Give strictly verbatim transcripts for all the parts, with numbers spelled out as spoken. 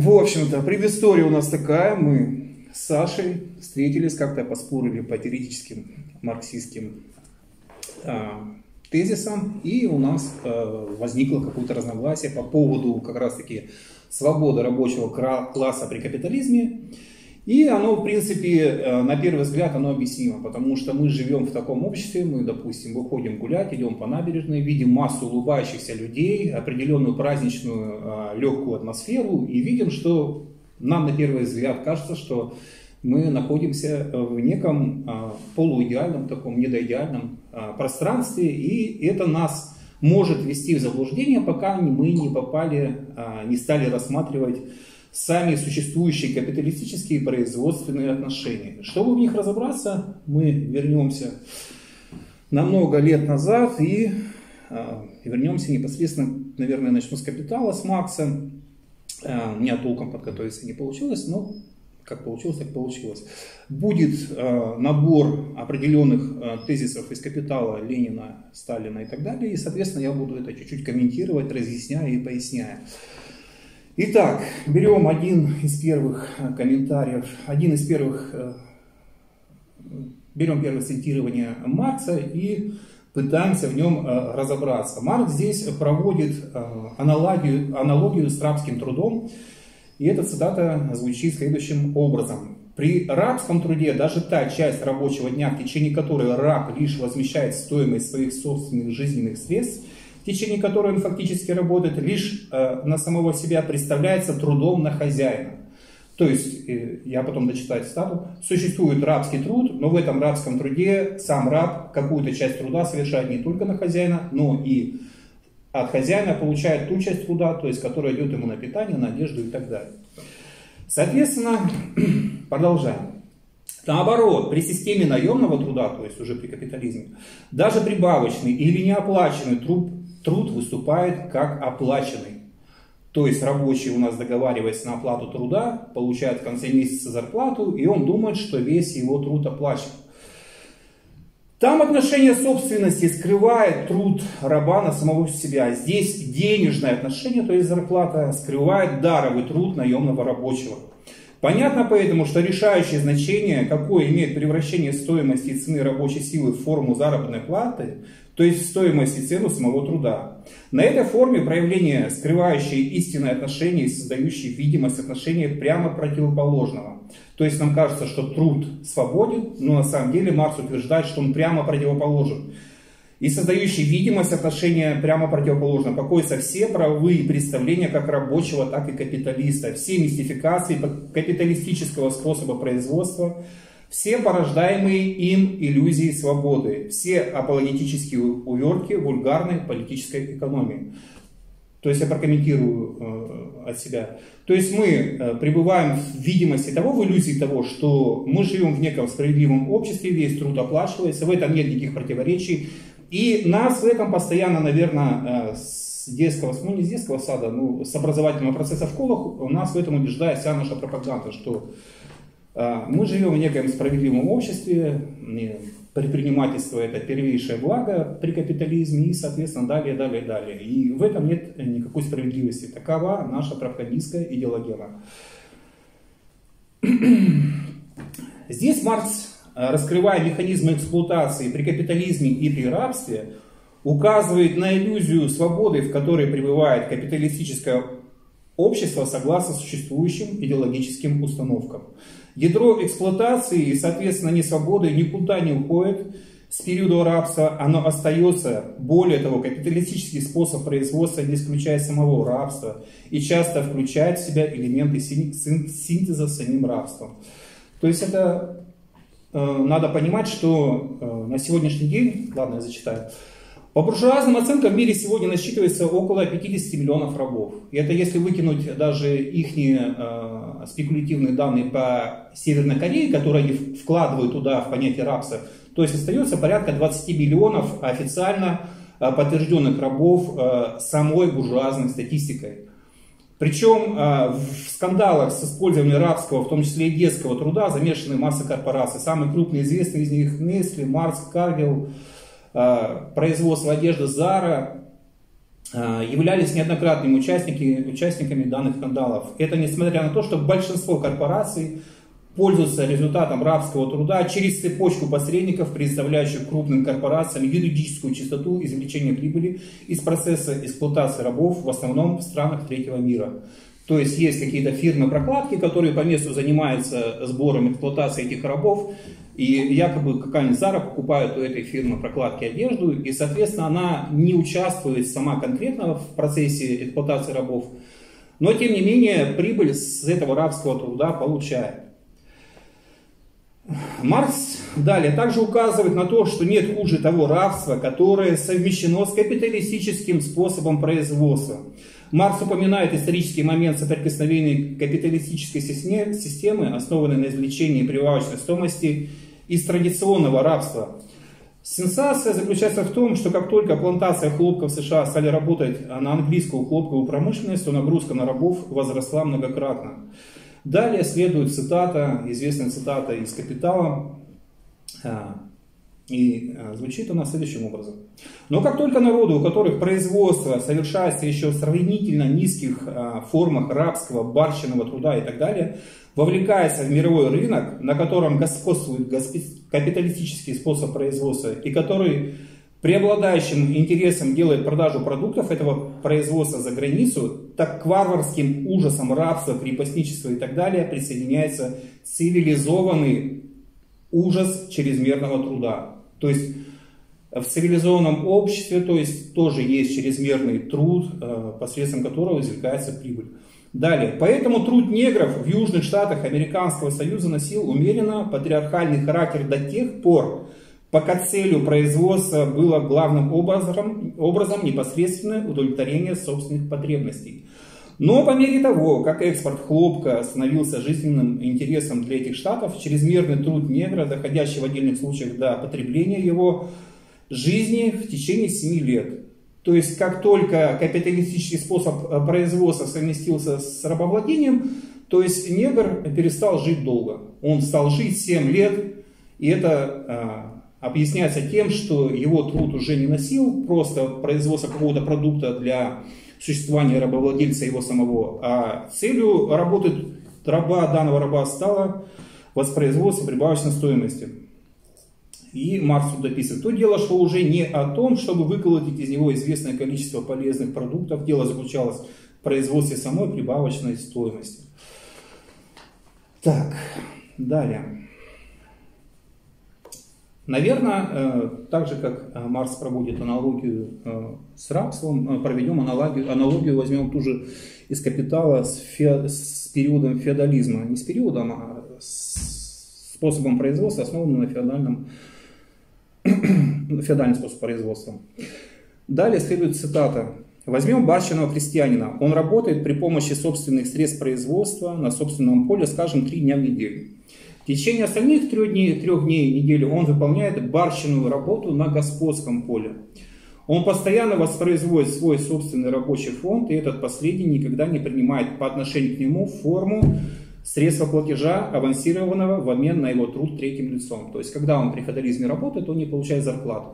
В общем-то, предыстория у нас такая. Мы с Сашей встретились, как-то поспорили по теоретическим марксистским э, тезисам, и у нас э, возникло какое-то разногласие по поводу как раз-таки свободы рабочего класса при капитализме. И оно, в принципе, на первый взгляд, оно объяснимо, потому что мы живем в таком обществе, мы, допустим, выходим гулять, идем по набережной, видим массу улыбающихся людей, определенную праздничную легкую атмосферу, и видим, что нам на первый взгляд кажется, что мы находимся в неком полуидеальном, таком недоидеальном пространстве, и это нас может ввести в заблуждение, пока мы не попали, не стали рассматривать сами существующие капиталистические и производственные отношения. Чтобы в них разобраться, мы вернемся на много лет назад и э, вернемся непосредственно, наверное, начну с «Капитала», с Маркса. Э, у меня толком подготовиться не получилось, но как получилось, так получилось. Будет э, набор определенных э, тезисов из «Капитала», Ленина, Сталина и так далее, и, соответственно, я буду это чуть-чуть комментировать, разъясняя и поясняя. Итак, берем один из первых комментариев, один из первых, берем первое цитирование Маркса и пытаемся в нем разобраться. Маркс здесь проводит аналогию, аналогию с рабским трудом, и эта цитата звучит следующим образом. При рабском труде даже та часть рабочего дня, в течение которой раб лишь возмещает стоимость своих собственных жизненных средств, в течение которой он фактически работает, лишь э, на самого себя представляется трудом на хозяина. То есть, э, я потом дочитаю цитату, существует рабский труд, но в этом рабском труде сам раб какую-то часть труда совершает не только на хозяина, но и от хозяина получает ту часть труда, то есть, которая идет ему на питание, на одежду и так далее. Соответственно, продолжаем. Наоборот, при системе наемного труда, то есть уже при капитализме, даже прибавочный или неоплаченный труд, труд выступает как оплаченный. То есть рабочий у нас, договариваясь на оплату труда, получает в конце месяца зарплату, и он думает, что весь его труд оплачен. Там отношение собственности скрывает труд раба на самого себя. Здесь денежное отношение, то есть зарплата, скрывает даровый труд наемного рабочего. Понятно поэтому, что решающее значение, какое имеет превращение стоимости и цены рабочей силы в форму заработной платы, то есть в стоимость и цену самого труда. На этой форме проявление, скрывающее истинное отношение и создающее видимость отношения прямо противоположного. То есть нам кажется, что труд свободен, но на самом деле Маркс утверждает, что он прямо противоположен. И создающий видимость отношения прямо противоположно, покоятся все правовые представления как рабочего, так и капиталиста, все мистификации капиталистического способа производства, все порождаемые им иллюзии свободы, все апологетические увертки вульгарной политической экономии. То есть я прокомментирую э, от себя. То есть мы э, пребываем в видимости того, в иллюзии того, что мы живем в неком справедливом обществе, весь труд оплачивается, в этом нет никаких противоречий. И нас в этом постоянно, наверное, с детского, ну не с детского сада, но с образовательного процесса в школах, нас в этом убеждает вся наша пропаганда, что мы живем в неком справедливом обществе, предпринимательство это первейшее благо при капитализме и, соответственно, далее, далее, далее. И в этом нет никакой справедливости. Такова наша пропагандистская идеологема. Здесь Маркс, раскрывая механизмы эксплуатации при капитализме и при рабстве, указывает на иллюзию свободы, в которой пребывает капиталистическое общество согласно существующим идеологическим установкам. Ядро эксплуатации и, соответственно, несвободы никуда не уходит с периода рабства, оно остается. Более того, капиталистический способ производства не исключает самого рабства и часто включает в себя элементы синтеза с самим рабством. То есть это э, надо понимать, что э, на сегодняшний день, ладно, я зачитаю, по буржуазным оценкам в мире сегодня насчитывается около пятидесяти миллионов рабов. И это если выкинуть даже их э, спекулятивные данные по Северной Корее, которые они вкладывают туда в понятие рабства, то есть остается порядка двадцати миллионов официально э, подтвержденных рабов э, самой буржуазной статистикой. Причем э, в скандалах с использованием рабского, в том числе и детского труда, замешаны масса корпораций. Самые крупные известные из них Nestle, Mars, Cargill, производство одежды Zara, являлись неоднократными участники, участниками данных скандалов. Это несмотря на то, что большинство корпораций пользуются результатом рабского труда через цепочку посредников, представляющих крупным корпорациям юридическую чистоту извлечения прибыли из процесса эксплуатации рабов, в основном в странах третьего мира. То есть есть какие-то фирмы-прокладки, которые по месту занимаются сбором эксплуатации этих рабов, и якобы какая-нибудь Зара покупает у этой фирмы-прокладки одежду, и, соответственно, она не участвует сама конкретно в процессе эксплуатации рабов, но, тем не менее, прибыль с этого рабского труда получает. Маркс далее также указывает на то, что нет хуже того рабства, которое совмещено с капиталистическим способом производства. Маркс упоминает исторический момент соприкосновения капиталистической системы, основанной на извлечении прибавочной стоимости, из традиционного рабства. Сенсация заключается в том, что как только плантация хлопка в США стали работать на английскую хлопковую промышленность, то нагрузка на рабов возросла многократно. Далее следует цитата, известная цитата из «Капитала», и звучит она следующим образом. Но как только народы, у которых производство совершается еще в сравнительно низких формах рабского, барщинного труда и так далее, вовлекается в мировой рынок, на котором господствует капиталистический способ производства и который преобладающим интересом делает продажу продуктов этого производства за границу, так к варварским ужасам рабства, крепостничества и так далее присоединяется цивилизованный ужас чрезмерного труда. То есть в цивилизованном обществе, то есть тоже есть чрезмерный труд, посредством которого извлекается прибыль. Далее. Поэтому труд негров в южных штатах Американского Союза носил умеренно патриархальный характер до тех пор, пока целью производства было главным образом, образом непосредственное удовлетворение собственных потребностей. Но по мере того, как экспорт хлопка становился жизненным интересом для этих штатов, чрезмерный труд негра, доходящий в отдельных случаях до потребления его жизни в течение семи лет. То есть, как только капиталистический способ производства совместился с рабовладением, то есть негр перестал жить долго. Он стал жить семь лет, и это э, объясняется тем, что его труд уже не носил просто производство какого-то продукта для существования рабовладельца его самого, а целью работы раба, данного раба стало воспроизводство прибавочной стоимости. И Маркс тут дописывает: то дело шло уже не о том, чтобы выколотить из него известное количество полезных продуктов, дело заключалось в производстве самой прибавочной стоимости. Так, далее. Наверное, так же, как Маркс проводит аналогию с рабством, проведем аналогию, аналогию возьмем ту же из «Капитала» с, фе, с периодом феодализма. Не с периодом, а с способом производства, основанным на феодальном, феодальный способ производства. Далее следует цитата. Возьмем барщинного крестьянина. Он работает при помощи собственных средств производства на собственном поле, скажем, три дня в неделю. В течение остальных трех дней, трех дней недели он выполняет барщинную работу на господском поле. Он постоянно воспроизводит свой собственный рабочий фонд, и этот последний никогда не принимает по отношению к нему форму средства платежа, авансированного в обмен на его труд третьим лицом. То есть, когда он при феодализме работает, он не получает зарплату.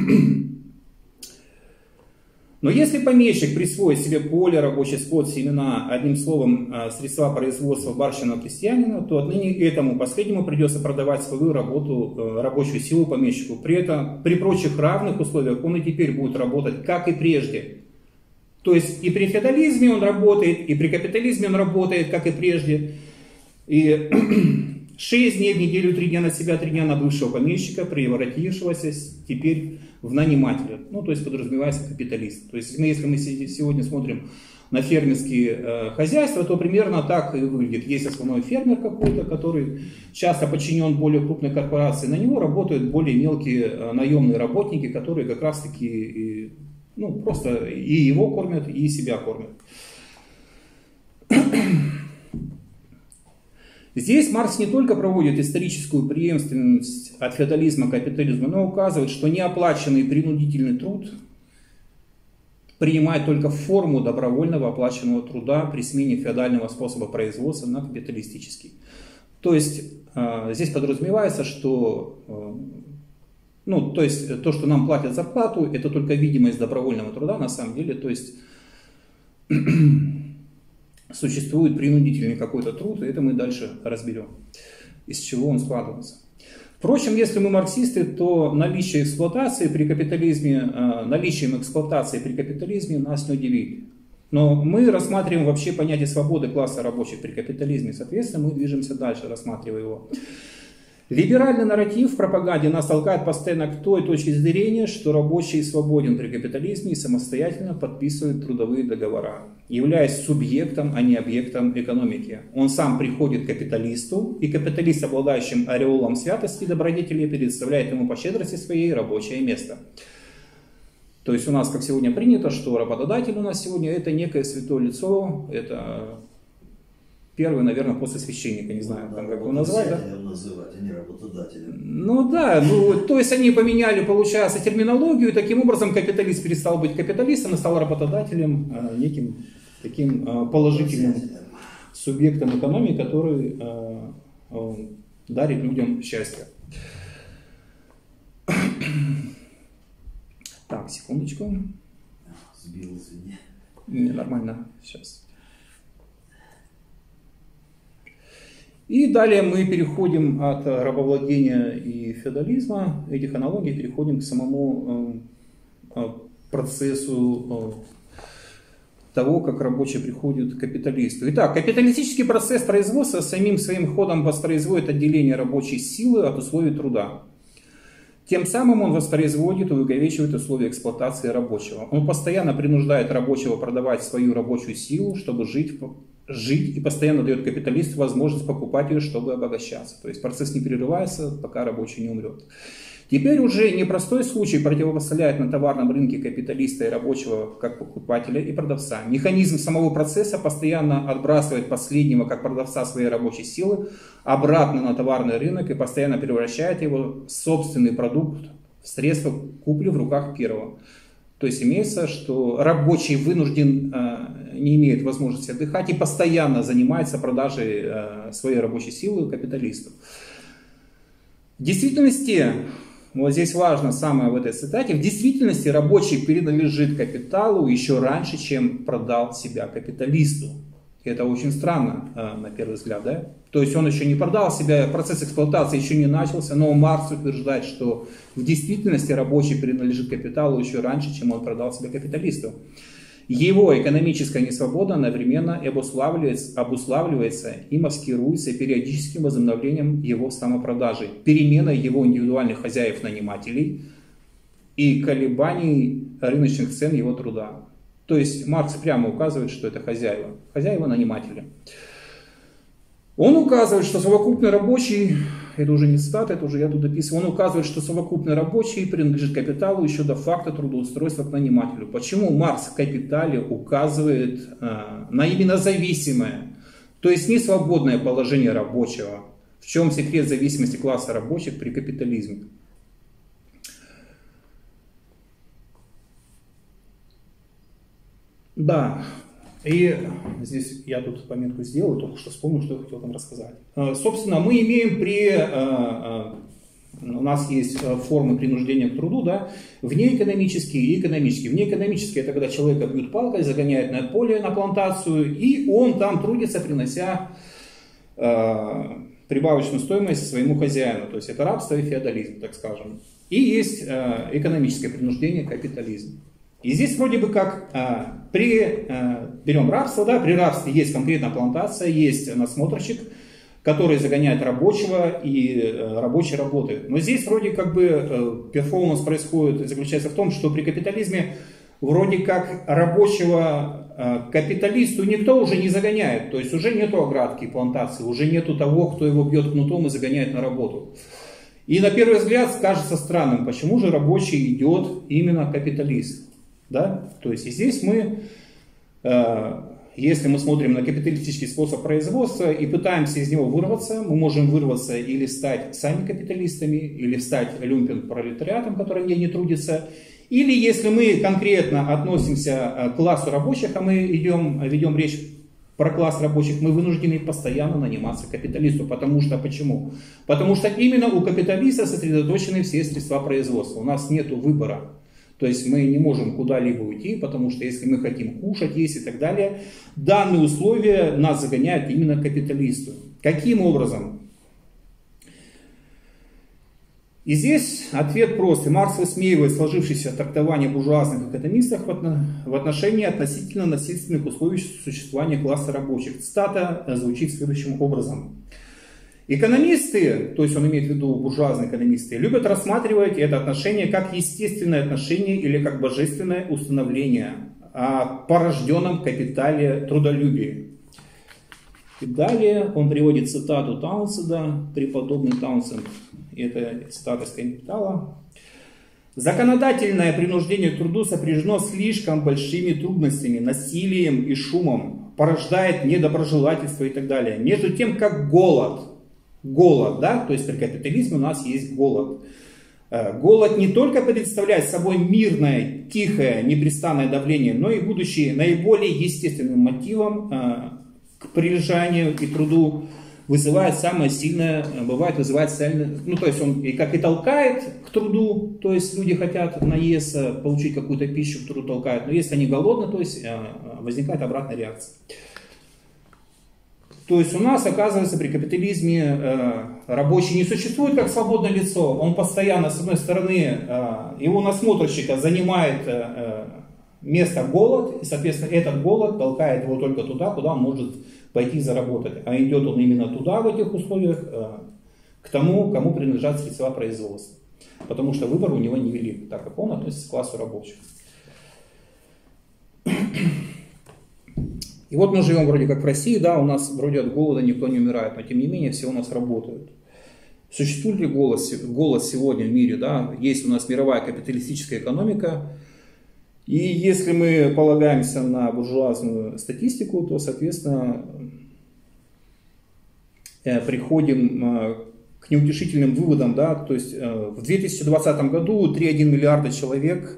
Но если помещик присвоит себе поле, рабочий скот, семена, одним словом, средства производства барщинного крестьянина, то отныне этому последнему придется продавать свою работу, рабочую силу помещику. При этом, при прочих равных условиях, он и теперь будет работать, как и прежде. То есть и при феодализме он работает, и при капитализме он работает, как и прежде. И шесть дней в неделю, три дня на себя, три дня на бывшего помещика, превратившегося теперь в нанимателя. Ну, то есть подразумевается капиталист. То есть если мы сегодня смотрим на фермерские э, хозяйства, то примерно так и выглядит. Есть основной фермер какой-то, который часто подчинен более крупной корпорации. На него работают более мелкие э, наемные работники, которые как раз таки и, ну, просто и его кормят, и себя кормят. Здесь Маркс не только проводит историческую преемственность от феодализма к капитализму, но указывает, что неоплаченный принудительный труд принимает только форму добровольного оплаченного труда при смене феодального способа производства на капиталистический. То есть здесь подразумевается, что Ну, то есть то, что нам платят зарплату, это только видимость добровольного труда на самом деле. То есть существует принудительный какой-то труд, и это мы дальше разберем, из чего он складывается. Впрочем, если мы марксисты, то наличие эксплуатации при капитализме, наличием эксплуатации при капитализме нас не удивит. Но мы рассматриваем вообще понятие свободы класса рабочих при капитализме, соответственно, мы движемся дальше, рассматривая его. Либеральный нарратив в пропаганде нас толкает постоянно к той точке зрения, что рабочий свободен при капитализме и самостоятельно подписывает трудовые договора, являясь субъектом, а не объектом экономики. Он сам приходит к капиталисту, и капиталист, обладающим ореолом святости и добродетели, предоставляет ему по щедрости своей рабочее место. То есть у нас, как сегодня принято, что работодатель у нас сегодня это некое святое лицо, это... Первый, наверное, после священника, не знаю, там, как его назвать, да? Называть, а не работодателем. Ну да, ну, то есть они поменяли, получается, терминологию, и таким образом капиталист перестал быть капиталистом и стал работодателем, а, неким таким а, положительным субъектом экономики, который а, а, дарит людям счастье. Так, секундочку. Сбил, извини. Не, нормально, сейчас. И далее мы переходим от рабовладения и феодализма, этих аналогий, переходим к самому э, процессу э, того, как рабочий приходит к капиталисту. Итак, капиталистический процесс производства самим своим ходом воспроизводит отделение рабочей силы от условий труда. Тем самым он воспроизводит и увековечивает условия эксплуатации рабочего. Он постоянно принуждает рабочего продавать свою рабочую силу, чтобы жить жить и постоянно дает капиталисту возможность покупать ее, чтобы обогащаться. То есть процесс не прерывается, пока рабочий не умрет. Теперь уже непростой случай противопоставляет на товарном рынке капиталиста и рабочего как покупателя и продавца. Механизм самого процесса постоянно отбрасывает последнего как продавца своей рабочей силы обратно на товарный рынок и постоянно превращает его собственный продукт в средство купли в руках первого. То есть имеется, что рабочий вынужден, э, не имеет возможности отдыхать и постоянно занимается продажей э, своей рабочей силы капиталисту. В действительности, вот здесь важно самое в этой цитате, в действительности рабочий принадлежит капиталу еще раньше, чем продал себя капиталисту. И это очень странно, э, на первый взгляд, да? То есть он еще не продал себя, процесс эксплуатации еще не начался, но Маркс утверждает, что в действительности рабочий принадлежит капиталу еще раньше, чем он продал себя капиталисту. Его экономическая несвобода одновременно обуславливается, обуславливается и маскируется периодическим возобновлением его самопродажи, переменой его индивидуальных хозяев-нанимателей и колебаний рыночных цен его труда. То есть Маркс прямо указывает, что это хозяева, хозяева-наниматели. Он указывает, что совокупный рабочий, это уже не цитата, это уже я тут дописываю, он указывает, что совокупный рабочий принадлежит капиталу еще до факта трудоустройства к нанимателю. Почему Маркс в «Капитале» указывает э, на именно зависимое, то есть не свободное положение рабочего? В чем секрет зависимости класса рабочих при капитализме? Да. И здесь я тут пометку сделал, только что вспомнил, что я хотел там рассказать. Собственно, мы имеем при... У нас есть формы принуждения к труду, да, внеэкономические и экономические. Внеэкономические — это когда человека бьют палкой, загоняют на поле, на плантацию, и он там трудится, принося э, прибавочную стоимость своему хозяину. То есть это рабство и феодализм, так скажем. И есть э, экономическое принуждение, капитализм. И здесь вроде бы как э, при, э, берем рабство, да, при рабстве есть конкретная плантация, есть надсмотрщик, который загоняет рабочего, и э, рабочий работает. Но здесь вроде как бы э, перформанс происходит, заключается в том, что при капитализме вроде как рабочего э, капиталисту никто уже не загоняет. То есть уже нету оградки, плантации, уже нету того, кто его бьет кнутом и загоняет на работу. И на первый взгляд кажется странным, почему же рабочий идет именно капиталист. Да? То есть и здесь мы, э, если мы смотрим на капиталистический способ производства и пытаемся из него вырваться, мы можем вырваться или стать сами капиталистами, или стать люмпен-пролетариатом, который не, не трудится, или если мы конкретно относимся к классу рабочих, а мы идем, ведем речь про класс рабочих, мы вынуждены постоянно наниматься капиталисту. Потому что, почему? Потому что именно у капиталиста сосредоточены все средства производства. У нас нет выбора. То есть мы не можем куда-либо уйти, потому что если мы хотим кушать, есть и так далее, данные условия нас загоняют именно к капиталисту. Каким образом? И здесь ответ прост. Маркс высмеивает сложившееся трактование буржуазных экономистов в отношении относительно насильственных условий существования класса рабочих. Цитата звучит следующим образом. Экономисты, то есть он имеет в виду буржуазные экономисты, любят рассматривать это отношение как естественное отношение или как божественное установление о порожденном капитале трудолюбии. И далее он приводит цитату Таунсенда, преподобный Таунсенд, это цитата из «Капитала». «Законодательное принуждение к труду сопряжено слишком большими трудностями, насилием и шумом, порождает недоброжелательство и так далее. Между тем, как голод, голод, да, то есть при капитализме у нас есть голод. Голод не только представляет собой мирное, тихое, непрестанное давление, но и будучи наиболее естественным мотивом к прилежанию и труду, вызывает самое сильное, бывает вызывает социальное, ну то есть он и как и толкает к труду, то есть люди хотят наесться, получить какую-то пищу, к труду толкают, но если они голодны, то есть возникает обратная реакция. То есть у нас, оказывается, при капитализме рабочий не существует как свободное лицо, он постоянно, с одной стороны, его насмотрщика занимает место голод, и, соответственно, этот голод толкает его только туда, куда он может пойти заработать. А идет он именно туда, в этих условиях, к тому, кому принадлежат средства производства. Потому что выбор у него невелик, так как он относится к классу рабочих. И вот мы живем вроде как в России, да, у нас вроде от голода никто не умирает, но тем не менее все у нас работают. Существует ли голод, голод сегодня в мире, да? Есть у нас мировая капиталистическая экономика. И если мы полагаемся на буржуазную статистику, то, соответственно, приходим к неутешительным выводам. Да? То есть в две тысячи двадцатом году три целых одна десятая миллиарда человек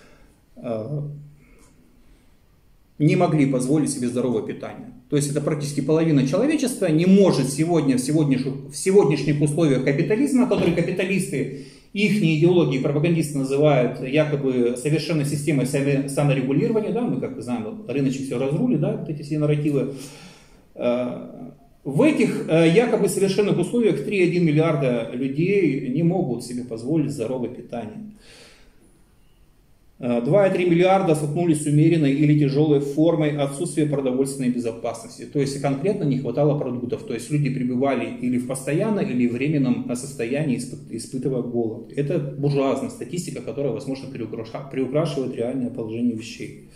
не могли позволить себе здоровое питание. То есть это практически половина человечества не может сегодня в сегодняшних, в сегодняшних условиях капитализма, которые капиталисты, их идеологии пропагандисты называют якобы совершенной системой саморегулирования, да, мы как знаем, рыночек все разрулит, да, вот эти все нарративы. В этих якобы совершенных условиях три целых одна десятая миллиарда людей не могут себе позволить здоровое питание. два целых три миллиарда столкнулись с умеренной или тяжелой формой отсутствия продовольственной безопасности. То есть конкретно не хватало продуктов. То есть люди пребывали или в постоянном, или временном состоянии, испытывая голод. Это буржуазная статистика, которая, возможно, приукрашивает реальное положение вещей.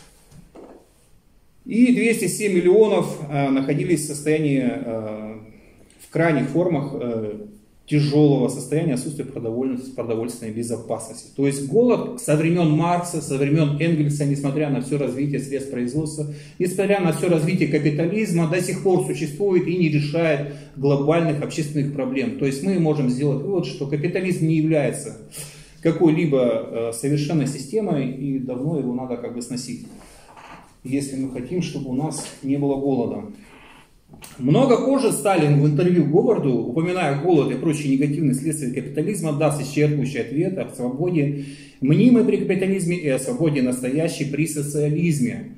И двести семь миллионов находились в состоянии, в крайних формах тяжелого состояния отсутствия продовольственной безопасности. То есть голод со времен Маркса, со времен Энгельса, несмотря на все развитие средств производства, несмотря на все развитие капитализма, до сих пор существует и не решает глобальных общественных проблем. То есть мы можем сделать вывод, что капитализм не является какой-либо совершенной системой, и давно его надо как бы сносить, если мы хотим, чтобы у нас не было голода. Много позже Сталин в интервью Говарду, упоминая голод и прочие негативные следствия капитализма, даст исчерпывающий ответ о свободе мнимой при капитализме и о свободе настоящей при социализме.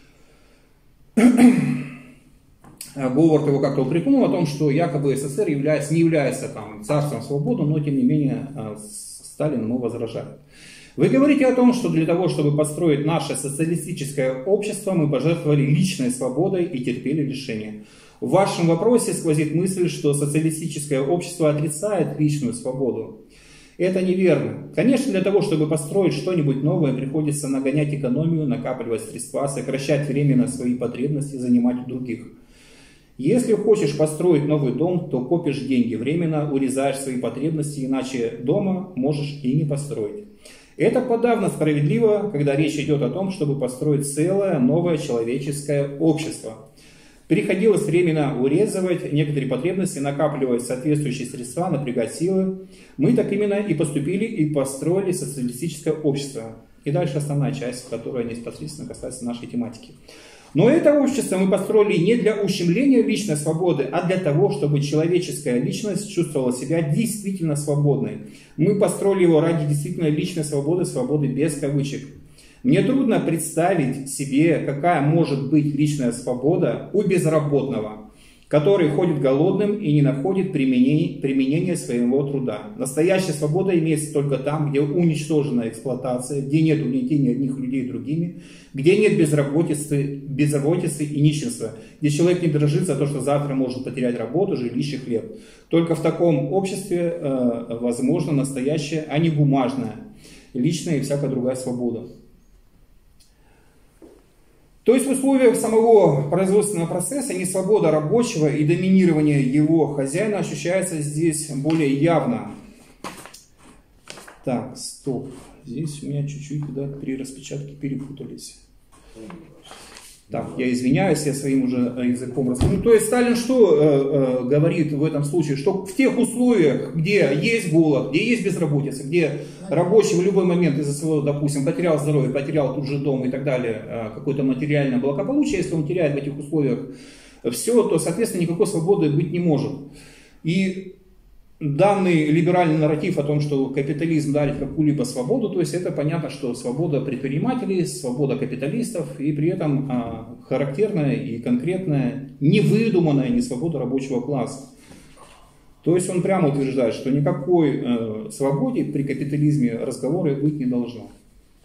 Говард его как-то упрекнул о том, что якобы СССР является, не является там, царством свободы, но тем не менее Сталин ему возражает. Вы говорите о том, что для того, чтобы построить наше социалистическое общество, мы пожертвовали личной свободой и терпели лишения. В вашем вопросе сквозит мысль, что социалистическое общество отрицает личную свободу. Это неверно. Конечно, для того, чтобы построить что-нибудь новое, приходится нагонять экономию, накапливать средства, сокращать временно свои потребности, занимать у других. Если хочешь построить новый дом, то копишь деньги, временно урезаешь свои потребности, иначе дома можешь и не построить. Это подавно справедливо, когда речь идет о том, чтобы построить целое новое человеческое общество. Приходилось временно урезывать некоторые потребности, накапливать соответствующие средства, напрягать силы. Мы так именно и поступили, и построили социалистическое общество. И дальше основная часть, которая непосредственно касается нашей тематики. Но это общество мы построили не для ущемления личной свободы, а для того, чтобы человеческая личность чувствовала себя действительно свободной. Мы построили его ради действительно личной свободы, свободы без кавычек. Мне трудно представить себе, какая может быть личная свобода у безработного, который ходит голодным и не находит применения, применения своего труда. Настоящая свобода имеется только там, где уничтожена эксплуатация, где нет угнетения одних людей другими, где нет безработицы, безработицы и нищенства, где человек не дрожит за то, что завтра может потерять работу, жилище, хлеб. Только в таком обществе э, возможно настоящая, а не бумажная, личная и всякая другая свобода. То есть в условиях самого производственного процесса несвобода рабочего и доминирование его хозяина ощущается здесь более явно. Так, стоп. Здесь у меня чуть-чуть куда-то при распечатке перепутались. Так, я извиняюсь, я своим уже языком расскажу. То есть Сталин что э, э, говорит в этом случае? Что в тех условиях, где есть голод, где есть безработица, где рабочий в любой момент из-за своего, допустим, потерял здоровье, потерял тут же дом и так далее, э, какое-то материальное благополучие, если он теряет в этих условиях все, то, соответственно, никакой свободы быть не может. И данный либеральный нарратив о том, что капитализм дарит какую-либо свободу, то есть это понятно, что свобода предпринимателей, свобода капиталистов, и при этом а, характерная и конкретная, невыдуманная несвобода рабочего класса. То есть он прямо утверждает, что никакой э, свободе при капитализме разговора быть не должно.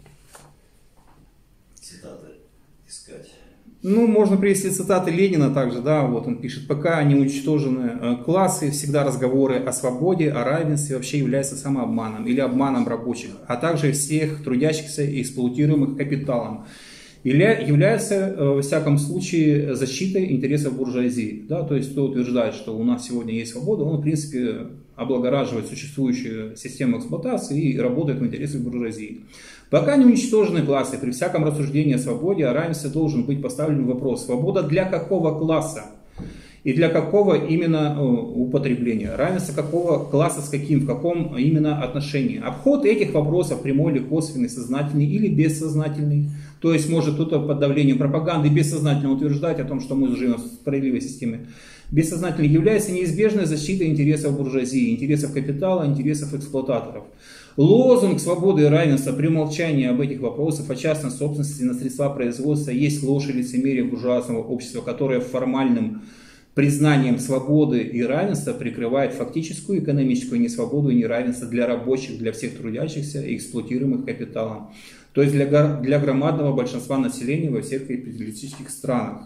Цитаты искать. Ну, можно привести цитаты Ленина также, да, вот он пишет: пока не уничтожены классы, всегда разговоры о свободе, о равенстве вообще являются самообманом или обманом рабочих, а также всех трудящихся и эксплуатируемых капиталом, или являются, во всяком случае, защитой интересов буржуазии. Да, то есть, кто утверждает, что у нас сегодня есть свобода, он, в принципе, облагораживает существующую систему эксплуатации и работает в интересах буржуазии. Пока не уничтожены классы, при всяком рассуждении о свободе, о равенстве должен быть поставлен вопрос: свобода для какого класса и для какого именно употребления? Равенство какого класса с каким, в каком именно отношении? Обход этих вопросов прямой или косвенный, сознательный или бессознательный. То есть может кто-то под давлением пропаганды бессознательно утверждать о том, что мы живем в справедливой системе. Бессознательно является неизбежной защитой интересов буржуазии, интересов капитала, интересов эксплуататоров. Лозунг свободы и равенства при умолчании об этих вопросах о частной собственности на средства производства есть ложь и лицемерие буржуазного общества, которое формальным признанием свободы и равенства прикрывает фактическую экономическую несвободу и неравенство для рабочих, для всех трудящихся и эксплуатируемых капиталом. То есть для, для громадного большинства населения во всех капиталистических странах.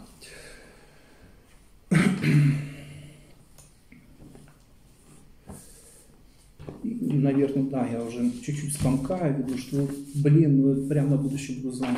Наверное, да, я уже чуть-чуть спомкаю, веду, что, блин, ну прям на будущее буду знать.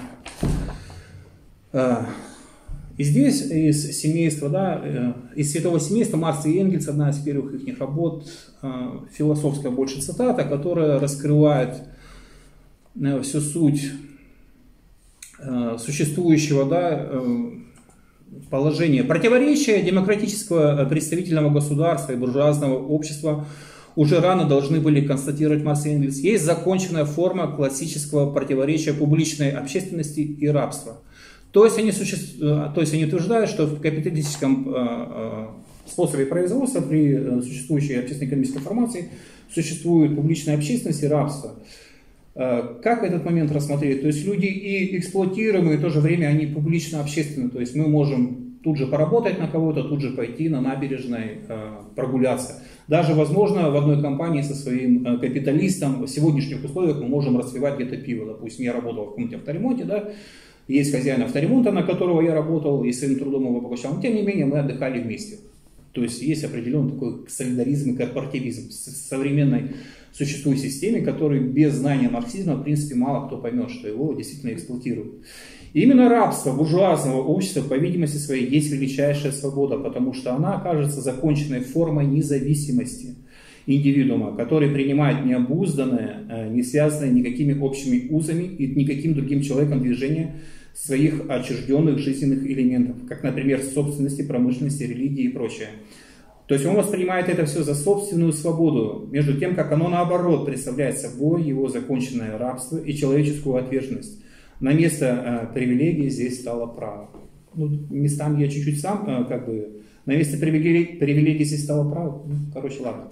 И здесь из семейства, да, из святого семейства Маркс и Энгельс, одна из первых их работ, философская больше цитата, которая раскрывает всю суть существующего, да, положения. Противоречия демократического представительного государства и буржуазного общества уже рано должны были констатировать Маркс и Энгельс. Есть законченная форма классического противоречия публичной общественности и рабства. То есть они, суще... То есть они утверждают, что в капиталистическом способе производства при существующей общественно-экономической формации существует публичная общественность и рабство. Как этот момент рассмотреть? То есть люди и эксплуатируемые, и в то же время они публично-общественные. То есть мы можем тут же поработать на кого-то, тут же пойти на набережной прогуляться. Даже, возможно, в одной компании со своим капиталистом в сегодняшних условиях мы можем распивать где-то пиво. Допустим, я работал в каком-то авторемонте, да, есть хозяин авторемонта, на которого я работал, и своим трудом его поглощал. Но тем не менее мы отдыхали вместе. То есть есть определенный такой солидаризм и корпоративизм в современной существующей системе, который без знания марксизма, в принципе, мало кто поймет, что его действительно эксплуатируют. И именно рабство буржуазного общества, по видимости своей, есть величайшая свобода, потому что она окажется законченной формой независимости индивидуума, который принимает необузданное, не связанное никакими общими узами и никаким другим человеком движение своих отчужденных жизненных элементов, как, например, собственности, промышленности, религии и прочее. То есть он воспринимает это все за собственную свободу, между тем, как оно наоборот представляет собой его законченное рабство и человеческую ответственность. На место э, привилегии здесь стало право. Ну, местами я чуть-чуть сам, как бы, на месте привилегий, привилегий здесь стало право. Ну, короче, ладно.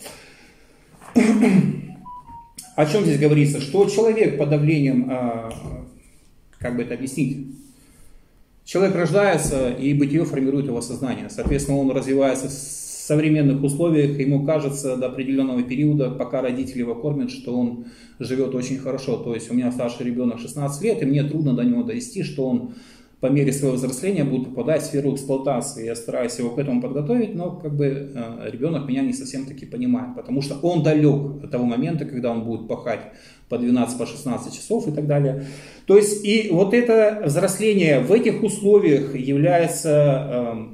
О чем здесь говорится? Что человек под давлением, как бы это объяснить? Человек рождается, и бытие формирует его сознание. Соответственно, он развивается в современных условиях, ему кажется до определенного периода, пока родители его кормят, что он живет очень хорошо. То есть у меня старший ребенок шестнадцать лет, и мне трудно до него довести, что он по мере своего взросления будет попадать в сферу эксплуатации. Я стараюсь его к этому подготовить, но как бы ребенок меня не совсем таки понимает, потому что он далек от того момента, когда он будет пахать по двенадцать, по шестнадцать часов и так далее. То есть и вот это взросление в этих условиях является,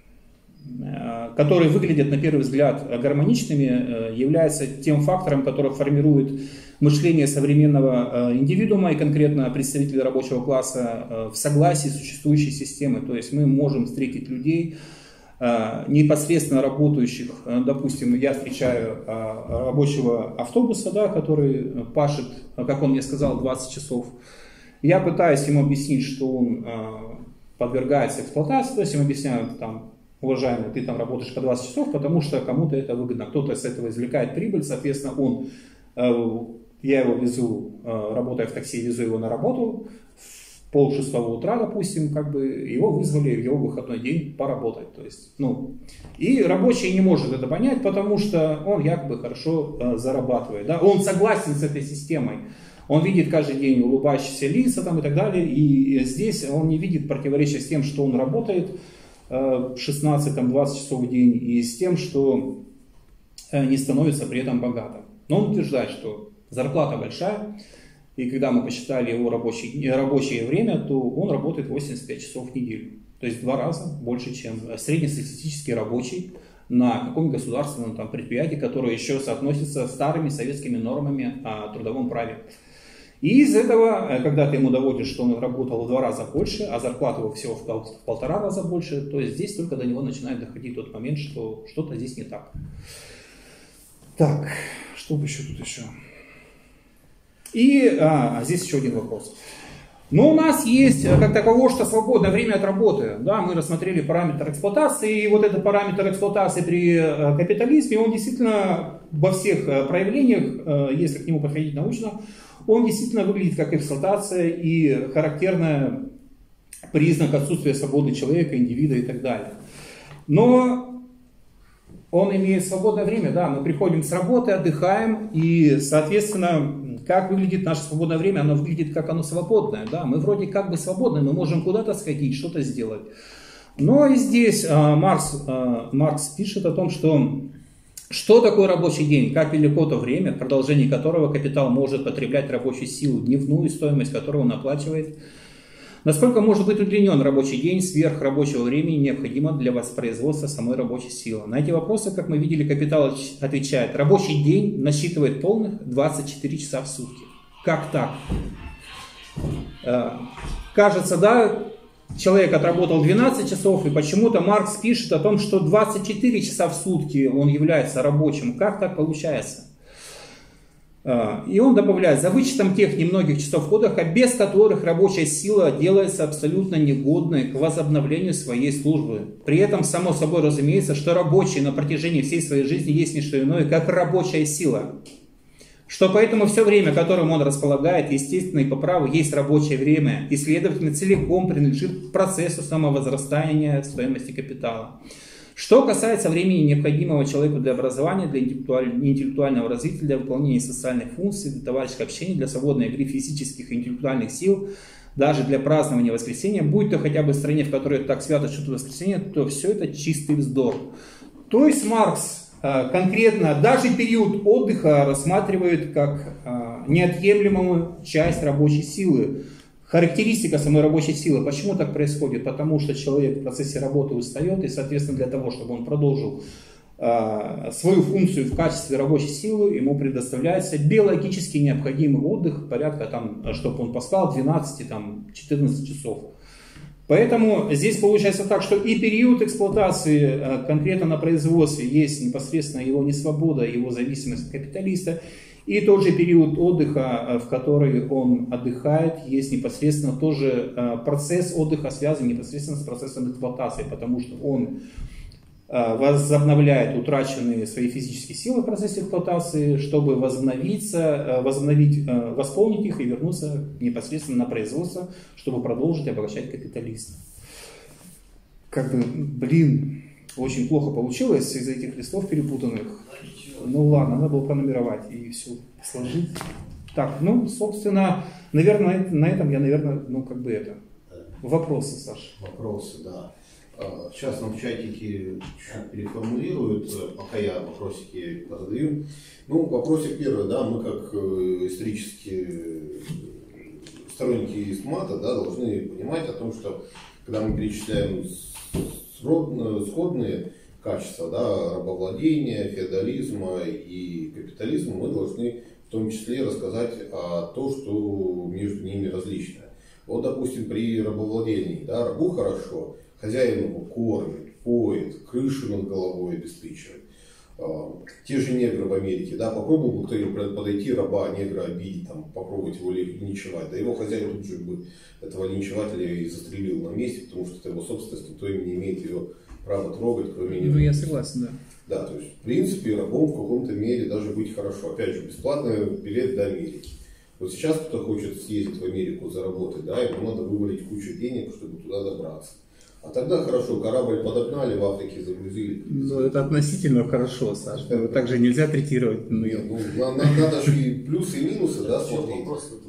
которые выглядят на первый взгляд гармоничными, является тем фактором, который формирует мышление современного индивидуума и конкретно представителей рабочего класса в согласии с существующей системой. То есть мы можем встретить людей, непосредственно работающих, допустим, я встречаю рабочего автобуса, да, который пашет, как он мне сказал, двадцать часов. Я пытаюсь ему объяснить, что он подвергается эксплуатации, то есть ему объясняю, там, уважаемый, ты там работаешь по двадцать часов, потому что кому-то это выгодно, кто-то с этого извлекает прибыль, соответственно, он, я его везу, работая в такси, везу его на работу, в пол шестого утра, допустим, как бы его вызвали в его выходной день поработать, то есть, ну, и рабочий не может это понять, потому что он якобы хорошо зарабатывает, да, он согласен с этой системой. Он видит каждый день улыбающиеся лица там, и так далее, и здесь он не видит противоречия с тем, что он работает шестнадцать-двадцать часов в день, и с тем, что не становится при этом богатым. Но он утверждает, что зарплата большая, и когда мы посчитали его рабочий, рабочее время, то он работает восемьдесят пять часов в неделю. То есть в два раза больше, чем среднестатистический рабочий на каком-нибудь государственном там, предприятии, которое еще соотносится с старыми советскими нормами о трудовом праве. И из этого, когда ты ему доводишь, что он работал в два раза больше, а зарплата его всего в полтора раза больше, то здесь только до него начинает доходить тот момент, что что-то здесь не так. Так, что еще тут еще? И а, здесь еще один вопрос. Но у нас есть как таково, что свободное время от работы. Да, мы рассмотрели параметр эксплуатации, и вот этот параметр эксплуатации при капитализме, он действительно во всех проявлениях, если к нему подходить научно, он действительно выглядит как эксплуатация и характерный признак отсутствия свободы человека, индивида и так далее. Но он имеет свободное время, да, мы приходим с работы, отдыхаем, и, соответственно, как выглядит наше свободное время, оно выглядит как оно свободное, да, мы вроде как бы свободны, мы можем куда-то сходить, что-то сделать. Но и здесь а, Маркс, а, Маркс пишет о том, что что такое рабочий день, как велико то время, в продолжении которого капитал может потреблять рабочую силу, дневную стоимость которого он оплачивает. Насколько может быть удлинен рабочий день сверх рабочего времени, необходимо для воспроизводства самой рабочей силы? На эти вопросы, как мы видели, капитал отвечает: рабочий день насчитывает полных двадцать четыре часа в сутки. Как так? Кажется, да, человек отработал двенадцать часов, и почему-то Маркс пишет о том, что двадцать четыре часа в сутки он является рабочим. Как так получается? И он добавляет: за вычетом тех немногих часов отдыха, без которых рабочая сила делается абсолютно негодной к возобновлению своей службы. При этом, само собой разумеется, что рабочий на протяжении всей своей жизни есть не что иное, как рабочая сила. Что поэтому все время, которым он располагает, естественно, и по праву есть рабочее время, и, следовательно, целиком принадлежит процессу самовозрастания стоимости капитала. Что касается времени, необходимого человеку для образования, для интеллектуального развития, для выполнения социальных функций, для товарищеского общения, для свободной игры физических и интеллектуальных сил, даже для празднования воскресенья, будь то хотя бы в стране, в которой так свято чтут воскресенье, то все это чистый вздор. То есть Маркс конкретно даже период отдыха рассматривает как неотъемлемую часть рабочей силы. Характеристика самой рабочей силы. Почему так происходит? Потому что человек в процессе работы устает, и, соответственно, для того, чтобы он продолжил э, свою функцию в качестве рабочей силы, ему предоставляется биологически необходимый отдых, порядка, там, чтобы он поспал двенадцать-четырнадцать часов. Поэтому здесь получается так, что и период эксплуатации э, конкретно на производстве есть непосредственно его несвобода, его зависимость от капиталиста. И тот же период отдыха, в который он отдыхает, есть непосредственно тоже процесс отдыха, связан непосредственно с процессом эксплуатации, потому что он возобновляет утраченные свои физические силы в процессе эксплуатации, чтобы возобновиться, возобновить, восполнить их и вернуться непосредственно на производство, чтобы продолжить обогащать капиталиста. Как бы, блин, очень плохо получилось из-за этих листов перепутанных. Ну ладно, надо было пронумеровать и все сложить. Так, ну, собственно, наверное, на этом я, наверное, ну, как бы это. Вопросы, Саша. Вопросы, да. Сейчас нам в чатике чуть-чуть переформулируют, пока я вопросики задаю. Ну, вопросик первый, да, мы как исторические сторонники ИСТМАТа, да, должны понимать о том, что когда мы перечисляем сходные качества, да, рабовладения, феодализма и капитализма, мы должны в том числе рассказать о том, что между ними различное. Вот, допустим, при рабовладении, да, рабу хорошо, хозяин его кормит, поет, крышу над головой обеспечивает. Те же негры в Америке, да, попробовал бы кто-нибудь подойти, раба, негра обидеть, там, попробовать его линчевать. Да его хозяин тут же бы этого линчевателя и застрелил на месте, потому что это его собственность, никто не имеет ее права трогать, кроме него. Ну, я согласен, да. Да, то есть, в принципе, рабом в каком-то мере даже быть хорошо. Опять же, бесплатный билет до Америки. Вот сейчас кто-то хочет съездить в Америку заработать, да, ему надо вывалить кучу денег, чтобы туда добраться. А тогда хорошо, корабль подогнали, в Африке загрузили. Ну, это относительно хорошо, Саша. Это также нельзя третировать. Ну, ну, надо, надо же и плюсы, и минусы, да, смотреть.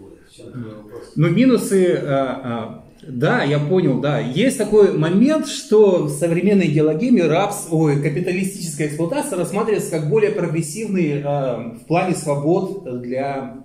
Ну, минусы, а, а, да, я понял, да. Есть такой момент, что в современной идеологии рабс, ой, капиталистическая эксплуатация рассматривается как более прогрессивный а, в плане свобод для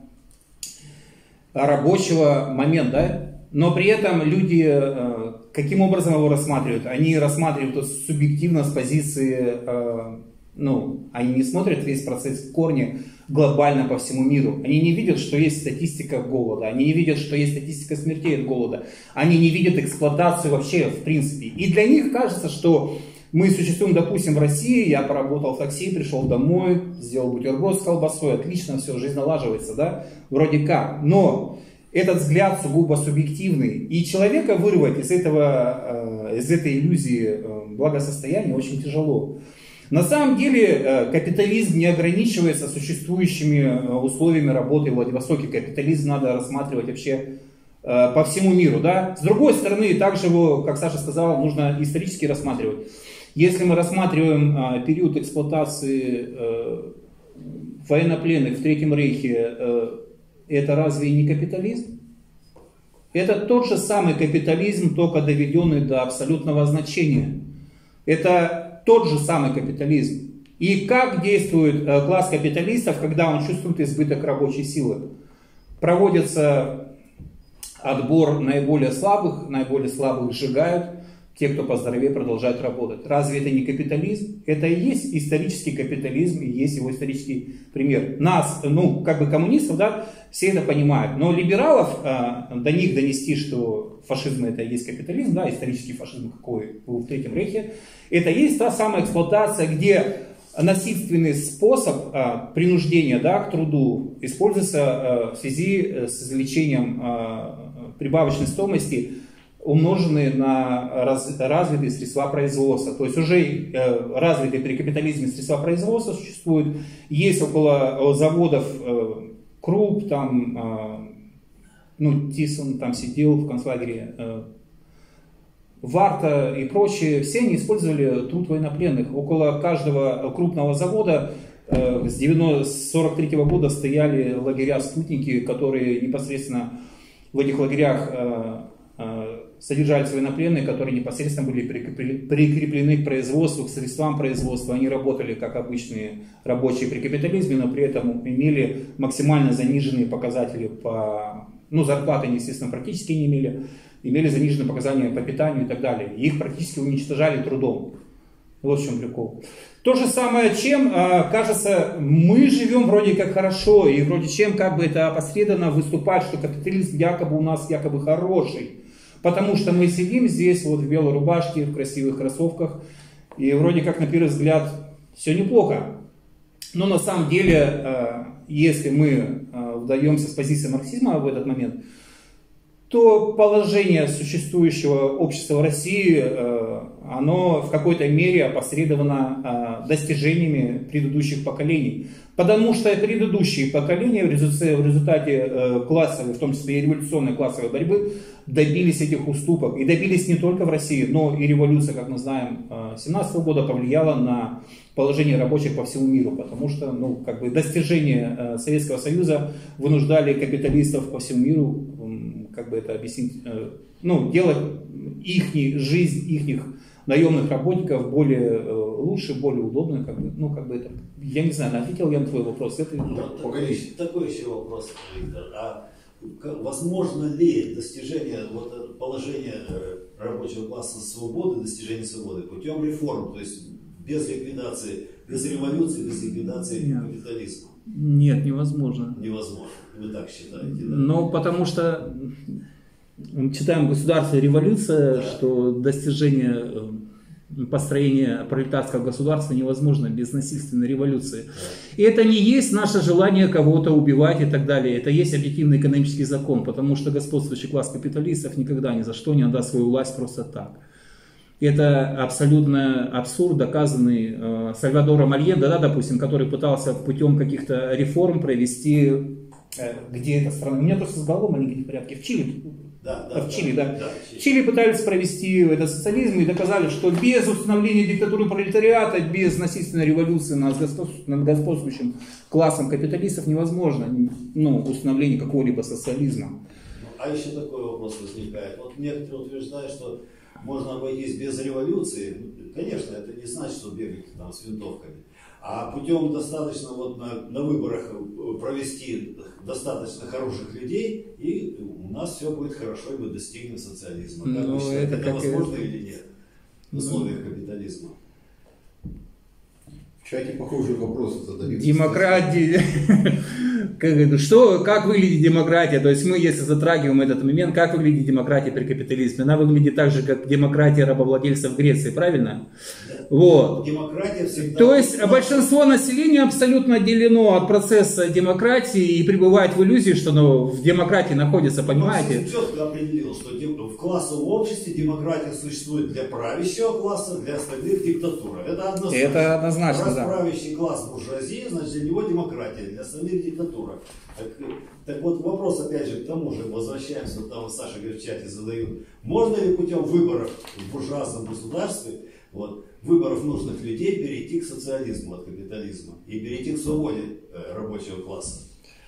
рабочего момента, да? Но при этом люди э, каким образом его рассматривают? Они рассматривают это субъективно с позиции, э, ну, они не смотрят весь процесс в корне глобально по всему миру. Они не видят, что есть статистика голода, они не видят, что есть статистика смертей от голода, они не видят эксплуатацию вообще в принципе. И для них кажется, что мы существуем, допустим, в России, я поработал в такси, пришел домой, сделал бутерброд с колбасой, отлично, все, жизнь налаживается, да, вроде как. Но этот взгляд сугубо субъективный, и человека вырвать из, этого, из этой иллюзии благосостояния очень тяжело. На самом деле капитализм не ограничивается существующими условиями работы в Владивостоке. Капитализм надо рассматривать вообще по всему миру. Да? С другой стороны, также его, как Саша сказал, нужно исторически рассматривать. Если мы рассматриваем период эксплуатации военнопленных в Третьем Рейхе, это разве не капитализм? Это тот же самый капитализм, только доведенный до абсолютного значения. Это тот же самый капитализм. И как действует класс капиталистов, когда он чувствует избыток рабочей силы? Проводится отбор наиболее слабых, наиболее слабых сжигают, те, кто поздоровее, продолжают работать. Разве это не капитализм? Это и есть исторический капитализм, и есть его исторический пример. Нас, ну, как бы коммунистов, да, все это понимают. Но либералов, э, до них донести, что фашизм это и есть капитализм, да, исторический фашизм, какой был в Третьем Рейхе, это и есть та самая эксплуатация, где насильственный способ э, принуждения, да, к труду используется э, в связи с извлечением э, прибавочной стоимости, умноженные на раз, развитые средства производства. То есть уже э, развитые при капитализме средства производства существуют. Есть около заводов э, Круп, там, э, ну, Тисон там сидел в концлагере, э, Варта и прочие. Все они использовали труд военнопленных. Около каждого крупного завода э, с сорок третьего года стояли лагеря-спутники, которые непосредственно в этих лагерях э, э, содержались военнопленные, которые непосредственно были прикреплены к производству, к средствам производства. Они работали как обычные рабочие при капитализме, но при этом имели максимально заниженные показатели по... Ну, зарплаты они, естественно, практически не имели. Имели заниженные показания по питанию и так далее. Их практически уничтожали трудом. Вот в чем прикол. То же самое, чем, кажется, мы живем вроде как хорошо, и вроде чем как бы это опосредованно выступает, что капитализм якобы у нас якобы хороший. Потому что мы сидим здесь вот в белой рубашке, в красивых кроссовках, и вроде как на первый взгляд все неплохо. Но на самом деле, если мы вдаемся с позиции марксизма в этот момент, то положение существующего общества в России, оно в какой-то мере опосредовано достижениями предыдущих поколений. Потому что предыдущие поколения в результате классовой, в том числе и революционной классовой борьбы, добились этих уступок. И добились не только в России, но и революция, как мы знаем, семнадцатого года повлияла на положение рабочих по всему миру. Потому что ну, как бы достижения Советского Союза вынуждали капиталистов по всему миру, как бы это объяснить, ну, делать их жизнь, их наемных работников более лучше, более удобно, как бы, ну, как бы это, я не знаю, ответил я на твой вопрос. Это... Ну, такой, такой еще вопрос, Виктор. А возможно ли достижение вот, положения рабочего класса свободы, достижение свободы путем реформ, то есть без ликвидации, без революции, без ликвидации Нет. капитализма? Нет, невозможно. Невозможно, вы так считаете, да? Ну, потому что мы читаем «Государство и революция», да. что достижение построения пролетарского государства невозможно без насильственной революции. Да. И это не есть наше желание кого-то убивать и так далее. Это есть объективный экономический закон, потому что господствующий класс капиталистов никогда ни за что не отдаст свою власть просто так. Это абсолютно абсурд, доказанный э, Сальвадором Альенде, да, допустим, который пытался путем каких-то реформ провести, э, где эта страна, у меня просто с головой маленькие порядки, в Чили, да, да, в Чили, да. да, да. В Чили пытались провести этот социализм и доказали, что без установления диктатуры пролетариата, без насильственной революции над господствующим классом капиталистов невозможно ну, установление какого-либо социализма. Ну, а еще такой вопрос возникает. Вот некоторые утверждают, что можно обойтись без революции. Конечно, это не значит, что бегать там с винтовками. А путем достаточно вот на, на выборах провести достаточно хороших людей, и у нас все будет хорошо, и мы достигнем социализма. Как ну, вы считаете, это, это возможно и... или нет в условиях ну... капитализма? В чате похожий вопрос задают. Демократия. Как, что, как выглядит демократия? То есть мы, если затрагиваем этот момент, как выглядит демократия при капитализме? Она выглядит так же, как демократия рабовладельцев в Греции, правильно? Да. Вот. Демократия всегда... То есть большинство населения абсолютно отделено от процесса демократии и пребывает в иллюзии, что ну, в демократии находится, понимаете? Он четко определил, что в классовом обществе демократия существует для правящего класса, для остальных диктатура. Это однозначно. Это однозначно, Раз да. правящий класс буржуазии, значит для него демократия, для остальных диктатура. Так, так вот вопрос опять же к тому же, возвращаемся, вот там Саша говорит, в чате задают. Можно ли путем выборов в буржуазном государстве, вот, выборов нужных людей перейти к социализму от капитализма и перейти к свободе э, рабочего класса?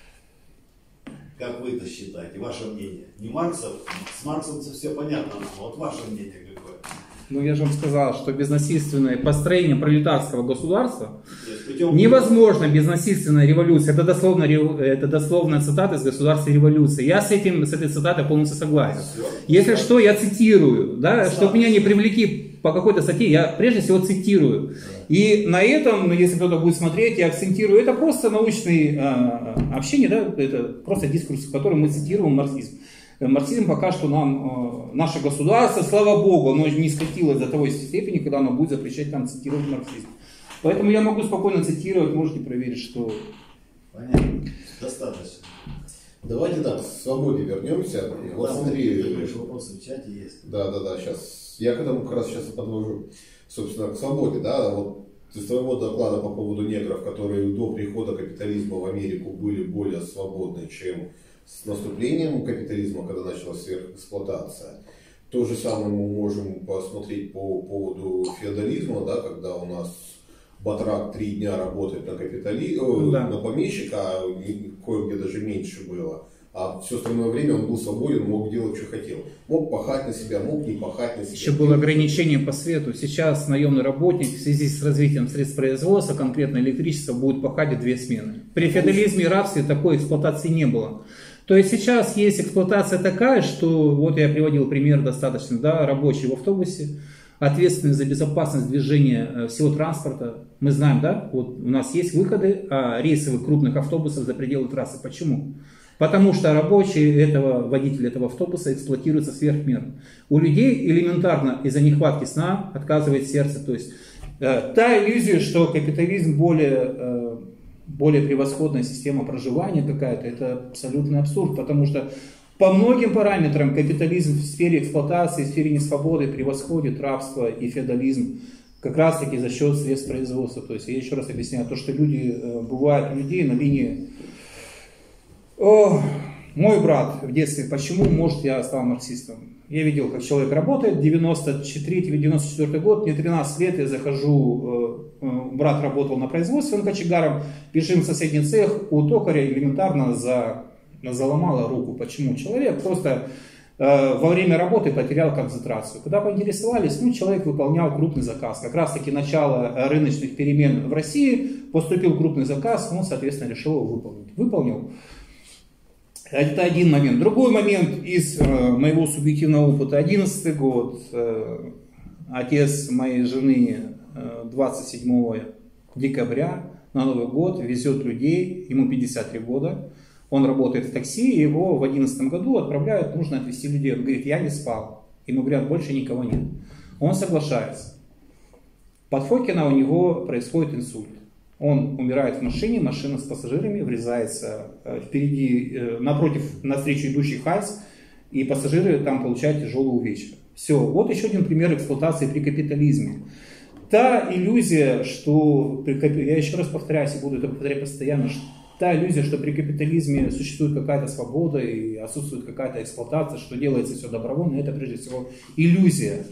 Как вы это считаете? Ваше мнение? Не Марксов? С Марксом все понятно, но вот ваше мнение какое? Ну, я же вам сказал, что безнасильственное построение пролетарского государства Есть, невозможно без насильственной революции. Это дословно, это дословно цитата из «Государства и революции». Я с, этим, с этой цитатой полностью согласен. Все. Если Все. что, я цитирую. Да, чтобы меня не привлекли по какой-то статье, я прежде всего цитирую. Да. И на этом, если кто-то будет смотреть, я акцентирую. Это просто научное э, общение, да? Это просто дискурс, в котором мы цитируем марксизм. Марксизм пока что нам, э, наше государство, слава богу, оно не скатилось до того степени, когда оно будет запрещать нам цитировать марксизм. Поэтому я могу спокойно цитировать, можете проверить, что... Понятно. Достаточно. Давайте так, к свободе вернемся. Вот да, смотри. Ты говоришь, вопросы в чате есть. Да, да, да, сейчас. Я к этому как раз сейчас подвожу, собственно, к свободе, да, вот из твоего доклада по поводу негров, которые до прихода капитализма в Америку были более свободны, чем с наступлением капитализма, когда началась сверхэксплуатация. То же самое мы можем посмотреть по поводу феодализма, да, когда у нас батрак три дня работает на капитали... да. на помещика, а кое-где даже меньше было. А все остальное время он был свободен, мог делать, что хотел. Мог пахать на себя, мог не пахать на себя. Еще было ограничение по свету. Сейчас наемный работник в связи с развитием средств производства, конкретно электричество, будет пахать в две смены. При феодализме и рабстве такой эксплуатации не было. То есть сейчас есть эксплуатация такая, что, вот я приводил пример достаточно, да, рабочий в автобусе, ответственный за безопасность движения всего транспорта. Мы знаем, да, вот у нас есть выходы рейсовых крупных автобусов за пределы трассы. Почему? Потому что рабочие этого, водители этого автобуса эксплуатируются сверхмерно. У людей элементарно из-за нехватки сна отказывает сердце. То есть э, та иллюзия, что капитализм более, э, более превосходная система проживания какая-то, это абсолютный абсурд, потому что по многим параметрам капитализм в сфере эксплуатации, в сфере несвободы превосходит рабство и феодализм как раз таки за счет средств производства. То есть я еще раз объясняю, то, что люди, бывают у людей на линии... О, мой брат в детстве, почему, может, я стал марксистом? Я видел, как человек работает, девяносто третий или девяносто четвёртый год, мне тринадцать лет, я захожу, брат работал на производстве, он кочегаром, бежим в соседний цех, у токаря элементарно за, заломала руку. Почему? Человек просто э, во время работы потерял концентрацию. Когда поинтересовались, ну, человек выполнял крупный заказ. Как раз таки начало рыночных перемен в России, поступил крупный заказ, он, соответственно, решил его выполнить. Выполнил. Это один момент. Другой момент из э, моего субъективного опыта. одиннадцатый год. Э, отец моей жены э, двадцать седьмого декабря на Новый год везет людей, ему пятьдесят три года. Он работает в такси, и его в одиннадцатом году отправляют, нужно отвезти людей. Он говорит, я не спал. Ему говорят, больше никого нет. Он соглашается. Под Фокино у него происходит инсульт. Он умирает в машине, машина с пассажирами врезается впереди, напротив, навстречу идущий Хайс, и пассажиры там получают тяжелые увечья. Все, вот еще один пример эксплуатации при капитализме. Та иллюзия, что, я еще раз повторяюсь и буду это повторять постоянно, что та иллюзия, что при капитализме существует какая-то свобода и отсутствует какая-то эксплуатация, что делается все добровольно, это прежде всего иллюзия.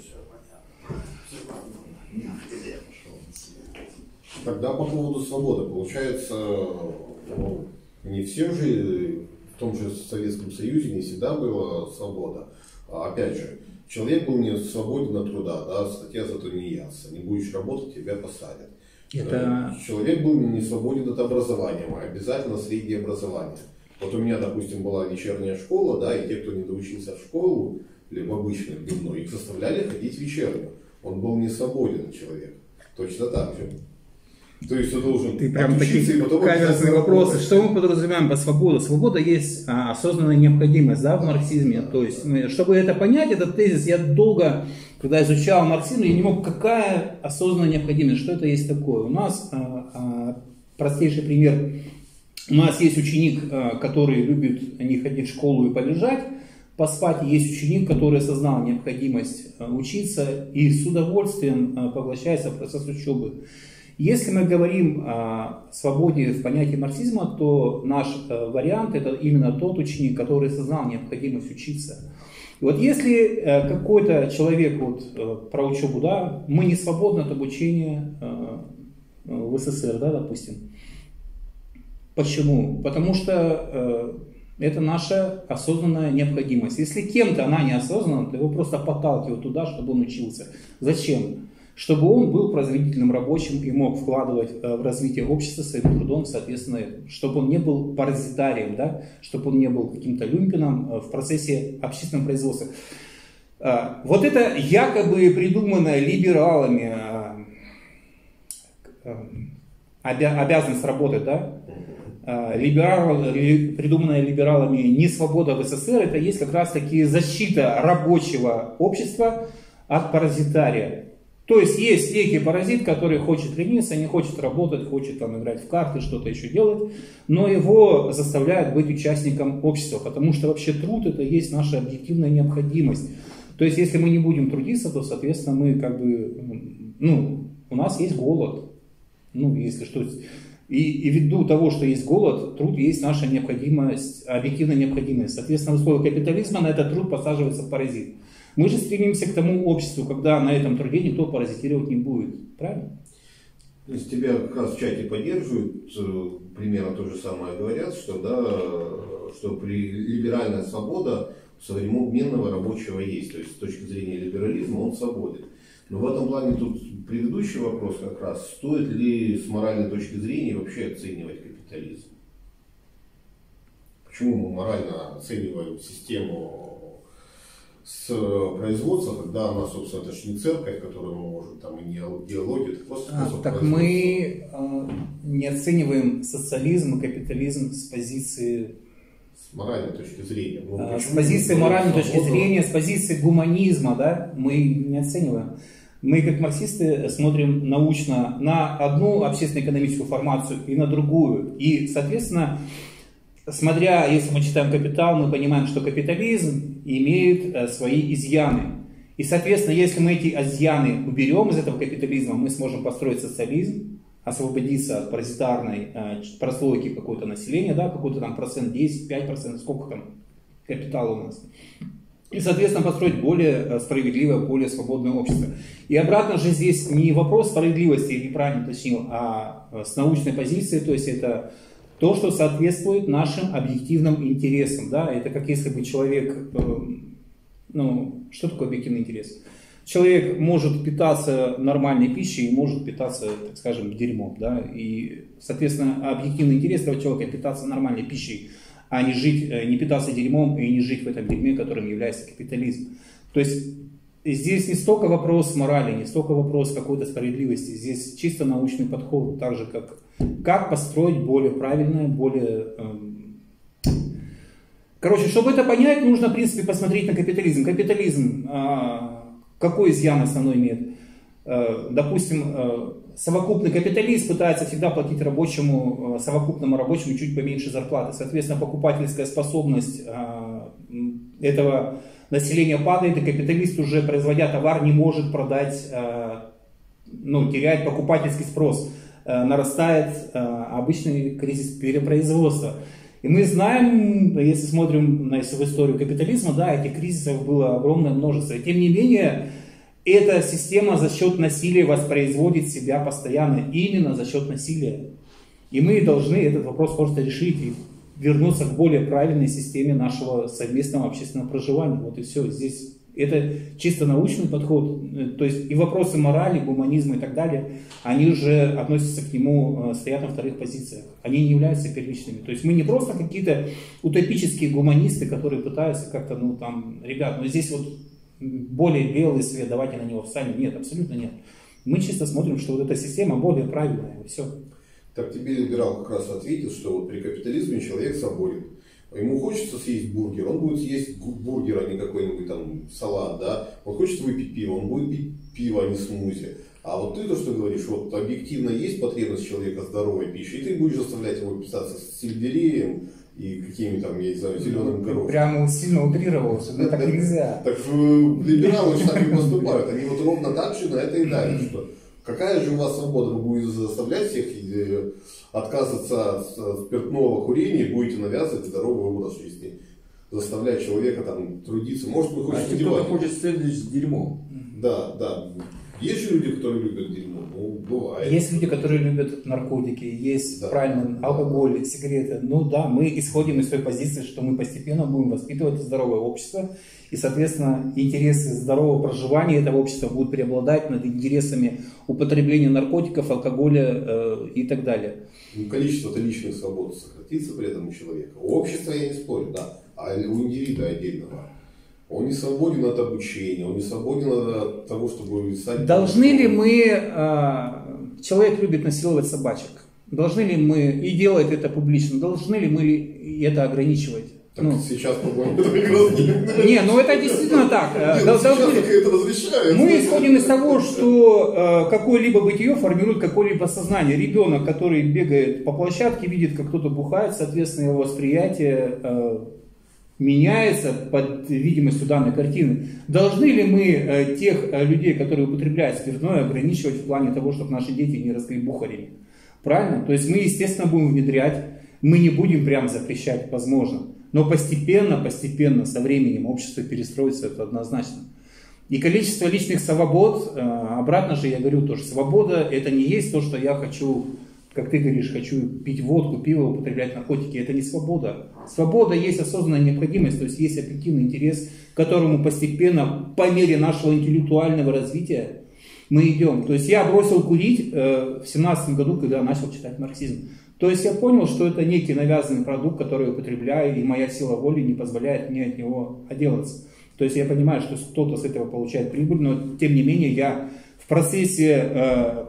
Тогда по поводу свободы. Получается, ну, не всем же, в том же Советском Союзе не всегда была свобода. А опять же, человек был не свободен от труда, да, статья за тунеядца. Не будешь работать, тебя посадят. Это... Человек был не свободен от образования, обязательно среднее образование. Вот у меня, допустим, была вечерняя школа, да, и те, кто не доучился в школу, или в обычную дневную, их заставляли ходить в вечернюю. Он был не свободен человек. Точно так же. То есть ты должен Ты прям такие каверзные вопросы. Что мы подразумеваем по свободе? Свобода есть а, осознанная необходимость, да, в марксизме. То есть, мы, чтобы это понять, этот тезис, я долго, когда изучал марксизм, я не мог, какая осознанная необходимость, что это есть такое. У нас а, а, простейший пример. У нас есть ученик, а, который любит не ходить в школу и полежать, поспать. Есть ученик, который осознал необходимость а, учиться и с удовольствием а, поглощается в процесс учебы. Если мы говорим о свободе в понятии марксизма, то наш вариант это именно тот ученик, который осознал необходимость учиться. И вот если какой-то человек, вот, про учебу, да, мы не свободны от обучения в СССР, да, допустим. Почему? Потому что это наша осознанная необходимость. Если кем-то она неосознанна, то его просто подталкивают туда, чтобы он учился. Зачем? Чтобы он был производительным рабочим и мог вкладывать в развитие общества своим трудом, соответственно, чтобы он не был паразитарием, да? Чтобы он не был каким-то люмпином в процессе общественного производства. Вот это якобы придуманная либералами обязанность работать, да? Либерал, придуманная либералами не свобода в СССР, это есть как раз таки защита рабочего общества от паразитария. То есть есть некий паразит, который хочет лениться, не хочет работать, хочет там играть в карты, что-то еще делать, но его заставляют быть участником общества, потому что вообще труд это есть наша объективная необходимость. То есть если мы не будем трудиться, то соответственно мы как бы, ну, у нас есть голод, ну, если что. И, и ввиду того, что есть голод, труд есть наша необходимость, объективная необходимость. Соответственно, в условиях капитализма на этот труд подсаживается паразит. Мы же стремимся к тому обществу, когда на этом труде никто паразитировать не будет. Правильно? То есть тебя как раз в чате поддерживают, примерно то же самое говорят, что, да, что при либеральная свобода современного рабочего есть. То есть с точки зрения либерализма он свободен. Но в этом плане тут предыдущий вопрос как раз, стоит ли с моральной точки зрения вообще оценивать капитализм? Почему мы морально оцениваем систему с производства, когда она, собственно, это же не церковь, которую мы можем, там, и не идеологию, это просто а, так мы э, не оцениваем социализм и капитализм с позиции... С моральной точки зрения. Ну, э, с позиции моральной точки зрения, с позиции гуманизма, да, мы не оцениваем. Мы, как марксисты, смотрим научно на одну общественно-экономическую формацию и на другую. И, соответственно, смотря, если мы читаем «Капитал», мы понимаем, что капитализм имеет свои изъяны. И, соответственно, если мы эти изъяны уберем из этого капитализма, мы сможем построить социализм, освободиться от паразитарной прослойки какого-то населения, да, какой-то там процент, десять, пять процентов, сколько там капитала у нас. И, соответственно, построить более справедливое, более свободное общество. И обратно же здесь не вопрос справедливости, я неправильно уточнил, а с научной позиции, то есть это то, что соответствует нашим объективным интересам. Да? Это как если бы человек, ну, что такое объективный интерес? Человек может питаться нормальной пищей и может питаться, так скажем, дерьмом. Да? И, соответственно, объективный интерес этого человека питаться нормальной пищей, а не жить, не питаться дерьмом и не жить в этом дерьме, которым является капитализм. То есть здесь не столько вопрос морали, не столько вопрос какой-то справедливости, здесь чисто научный подход, так же как как построить более правильное, более... Эм... Короче, чтобы это понять, нужно, в принципе, посмотреть на капитализм. Капитализм э, какой изъян основной имеет? Э, допустим, э, совокупный капиталист пытается всегда платить рабочему, совокупному рабочему чуть поменьше зарплаты. Соответственно, покупательская способность этого населения падает, и капиталист, уже производя товар, не может продать, ну, теряет покупательский спрос. Нарастает обычный кризис перепроизводства. И мы знаем, если смотрим на в историю капитализма, да, этих кризисов было огромное множество. И тем не менее, эта система за счет насилия воспроизводит себя постоянно, именно за счет насилия. И мы должны этот вопрос просто решить и вернуться к более правильной системе нашего совместного общественного проживания. Вот и все. Здесь это чисто научный подход. То есть и вопросы морали, гуманизма и так далее, они уже относятся к нему, стоят на вторых позициях. Они не являются первичными. То есть мы не просто какие-то утопические гуманисты, которые пытаются как-то, ну там, ребят, ну здесь вот более белый свет, давайте на него встанем. Нет, абсолютно нет. Мы чисто смотрим, что вот эта система более правильная, и все. Так тебе либерал как раз ответил, что вот при капитализме человек свободен. Ему хочется съесть бургер, он будет съесть бургер, а не какой-нибудь там салат, да. Он хочет выпить пиво, он будет пить пиво, а не смузи. А вот ты то, что говоришь, вот объективно есть потребность человека в здоровой пище, и ты будешь заставлять его питаться с сельдереем и какими там, я не знаю, зеленым горошком. Прямо сильно утрировал, что да, так нельзя. Так либералы же так и поступают, они вот ровно так же на это и давят, что какая же у вас свобода, вы будете заставлять всех отказываться от спиртного курения, будете навязывать здоровый образ жизни, заставлять человека там трудиться. Может, вы хотите... А кто-то хочет следовать с дерьмом. Да, да. Есть же люди, которые любят дерьмо? Ну, бывает. Есть люди, которые любят наркотики, есть, да, правильно, алкоголь, сигареты. Ну да, мы исходим из той позиции, что мы постепенно будем воспитывать здоровое общество, и, соответственно, интересы здорового проживания этого общества будут преобладать над интересами употребления наркотиков, алкоголя э, и так далее. Ну, количество-то личных свобод сократится при этом у человека. У общества я не спорю, да, а у индивида отдельного. Он не свободен от обучения, он не свободен от того, чтобы стать... Должны ли мы... Э, человек любит насиловать собачек. Должны ли мы, и делать это публично, должны ли мы это ограничивать? Так ну, сейчас, по-моему, это прекрасно. Не, ну это действительно так. Нет, ну, сейчас это разрешается. Мы исходим из того, что э, какое-либо бытие формирует какое-либо сознание. Ребенок, который бегает по площадке, видит, как кто-то бухает, соответственно, его восприятие э, меняется под видимостью данной картины. Должны ли мы э, тех э, людей, которые употребляют спиртное, ограничивать в плане того, чтобы наши дети не росли бухарями? Правильно? То есть мы, естественно, будем внедрять, мы не будем прям запрещать, возможно. Но постепенно, постепенно, со временем общество перестроится, это однозначно. И количество личных свобод, обратно же я говорю тоже, свобода это не есть то, что я хочу, как ты говоришь, хочу пить водку, пиво, употреблять наркотики. Это не свобода. Свобода есть осознанная необходимость, то есть есть объективный интерес, к которому постепенно, по мере нашего интеллектуального развития, мы идем. То есть я бросил курить в семнадцатом году, когда начал читать марксизм. То есть я понял, что это некий навязанный продукт, который я употребляю, и моя сила воли не позволяет мне от него отделаться. То есть я понимаю, что кто-то с этого получает прибыль, но тем не менее я в процессе э,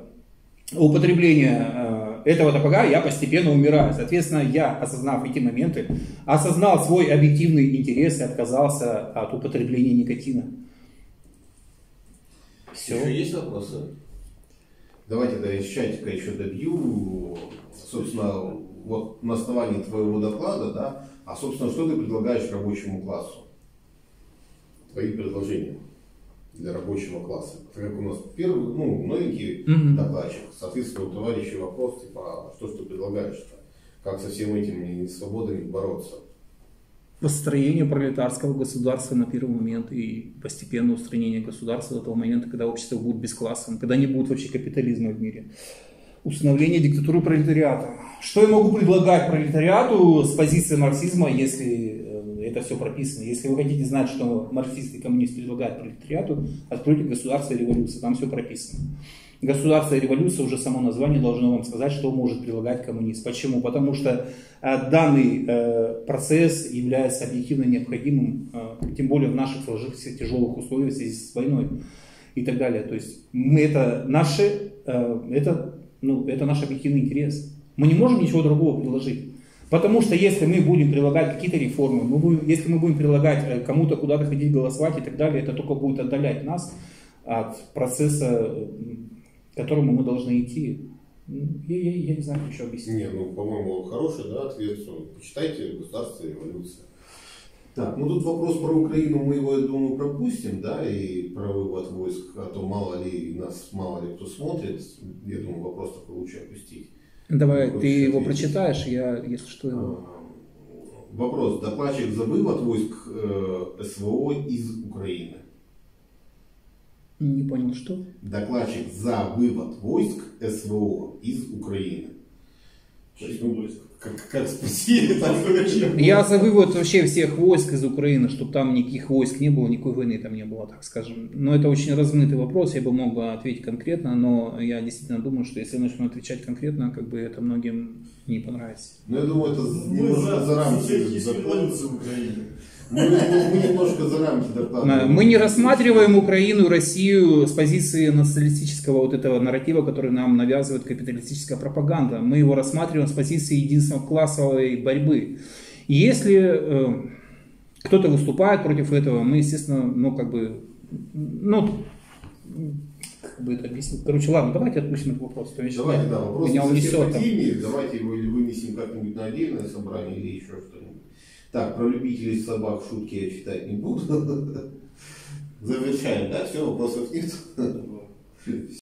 употребления э, этого топога я постепенно умираю. Соответственно, я, осознав эти моменты, осознал свой объективный интерес и отказался от употребления никотина. Все. Еще есть вопросы? Давайте да, из чатика еще добью, собственно, вот на основании твоего доклада, да, а собственно, что ты предлагаешь рабочему классу? Твои предложения для рабочего класса. Так как у нас первый, ну, новенький mm-hmm. докладчик, соответственно, у товарища вопрос, типа, а что ж ты предлагаешь-то? Как со всем этим свободами бороться? Построение пролетарского государства на первый момент и постепенное устранение государства до того момента, когда общество будет бесклассовым, когда не будет вообще капитализма в мире. Установление диктатуры пролетариата. Что я могу предлагать пролетариату с позиции марксизма, если это все прописано? Если вы хотите знать, что марксисты и коммунисты предлагают пролетариату, откройте «Государство и революция», там все прописано. Государство и революция, уже само название должно вам сказать, что может предлагать коммунист. Почему? Потому что э, данный э, процесс является объективно необходимым, э, тем более в наших сложившихся тяжелых условиях в связи с войной и так далее. То есть мы, это, наши, э, это, ну, это наш объективный интерес. Мы не можем ничего другого предложить. Потому что если мы будем прилагать какие-то реформы, мы будем, если мы будем прилагать э, кому-то куда-то ходить голосовать и так далее, это только будет отдалять нас от процесса, к которому мы должны идти. Я, я, я не знаю, как еще объяснить. Не, ну, по-моему, хороший, да, ответ. Почитайте «Государство и революция». Так, ну тут вопрос про Украину мы его, я думаю, пропустим, да, и про вывод войск, а то мало ли нас, мало ли кто смотрит. Я думаю, вопрос такой лучше опустить. Давай, ну, ты его ответить. Прочитаешь, я, если что, его... Вопрос. Докладчик за вывод войск э, СВО из Украины. Не понял, что? Докладчик за вывод войск СВО из Украины. Ну, как, как спросили, так и Я за вывод вообще всех войск из Украины, чтобы там никаких войск не было, никакой войны там не было, так скажем. Но это очень размытый вопрос, я бы мог бы ответить конкретно, но я действительно думаю, что если я начну отвечать конкретно, как бы это многим не понравится. Ну, я думаю, это Мы немножко за, за рамки. за революцию в Украине. Мы, мы немножко за рамки доклада. Мы не рассматриваем Украину и Россию с позиции националистического вот этого нарратива, который нам навязывает капиталистическая пропаганда. Мы его рассматриваем с позиции единственной классовой борьбы. И если э, кто-то выступает против этого, мы, естественно, ну, как бы, ну, как бы это объяснить. Короче, ладно, давайте отпустим этот вопрос. Давайте, да, вопрос меня унесет там. Давайте его или вынесем как-нибудь на отдельное собрание или еще что-нибудь. Так, про любителей собак шутки я читать не буду. Завершаем, да? Все, вопросов нет.